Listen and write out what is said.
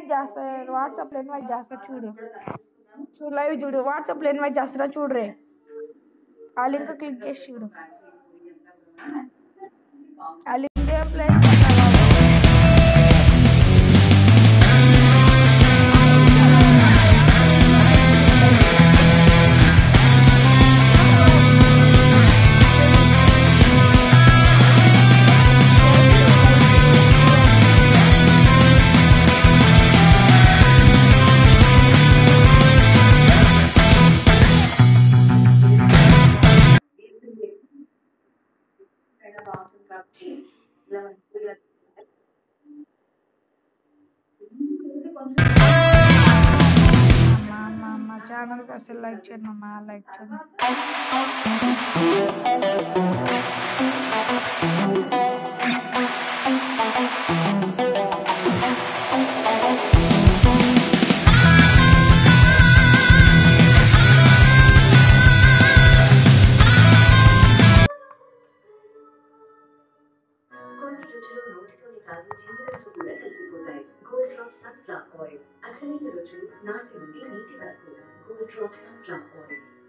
Invite చేస్తా WhatsApp లో invite చేస్తా చూడు చూడు లైవ్ చూడు వాట్సాప్ లో ఇన్వైట్ చేస్తున్నా చూడరే ఆ లింక్ క్లిక్ చేసి చూడు ఆ లింక్ ఏం ప్లేస్ ఛానల్ కి వస్తే లైక్ చేయండి అమ్మా లైక్ చేయండి sunflower oil. అసలైన రుచులు నాటి నుండి నీటి వరకు. Gold drop sunflower oil.